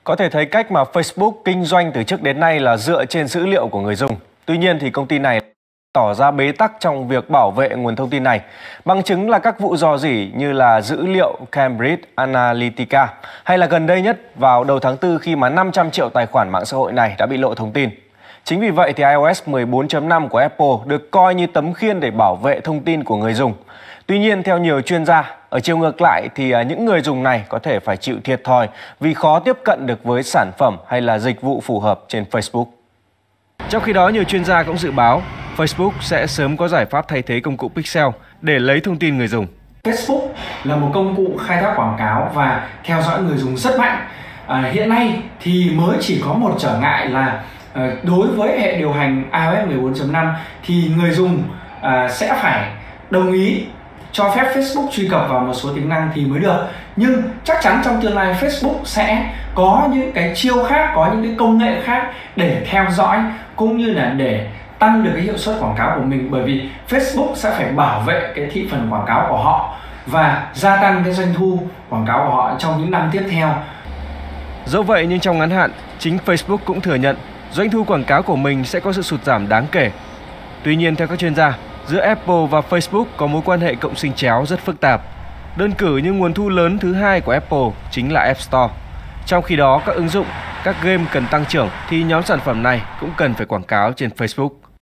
Có thể thấy cách mà Facebook kinh doanh từ trước đến nay là dựa trên dữ liệu của người dùng. Tuy nhiên thì công ty này tỏ ra bế tắc trong việc bảo vệ nguồn thông tin này. Bằng chứng là các vụ rò rỉ như là dữ liệu Cambridge Analytica hay là gần đây nhất vào đầu tháng 4 khi mà 500 triệu tài khoản mạng xã hội này đã bị lộ thông tin. Chính vì vậy thì iOS 14.5 của Apple được coi như tấm khiên để bảo vệ thông tin của người dùng. Tuy nhiên, theo nhiều chuyên gia, ở chiều ngược lại thì những người dùng này có thể phải chịu thiệt thòi vì khó tiếp cận được với sản phẩm hay là dịch vụ phù hợp trên Facebook. Trong khi đó, nhiều chuyên gia cũng dự báo Facebook sẽ sớm có giải pháp thay thế công cụ Pixel để lấy thông tin người dùng. Facebook là một công cụ khai thác quảng cáo và theo dõi người dùng rất mạnh. Hiện nay thì mới chỉ có một trở ngại là đối với hệ điều hành iOS 14.5 thì người dùng sẽ phải đồng ý cho phép Facebook truy cập vào một số tính năng thì mới được. Nhưng chắc chắn trong tương lai Facebook sẽ có những cái chiêu khác, có những cái công nghệ khác để theo dõi cũng như là để tăng được cái hiệu suất quảng cáo của mình, bởi vì Facebook sẽ phải bảo vệ cái thị phần quảng cáo của họ và gia tăng cái doanh thu quảng cáo của họ trong những năm tiếp theo. Dẫu vậy nhưng trong ngắn hạn, chính Facebook cũng thừa nhận doanh thu quảng cáo của mình sẽ có sự sụt giảm đáng kể. Tuy nhiên, theo các chuyên gia, giữa Apple và Facebook có mối quan hệ cộng sinh chéo rất phức tạp. Đơn cử như nguồn thu lớn thứ hai của Apple chính là App Store. Trong khi đó, các ứng dụng, các game cần tăng trưởng thì nhóm sản phẩm này cũng cần phải quảng cáo trên Facebook.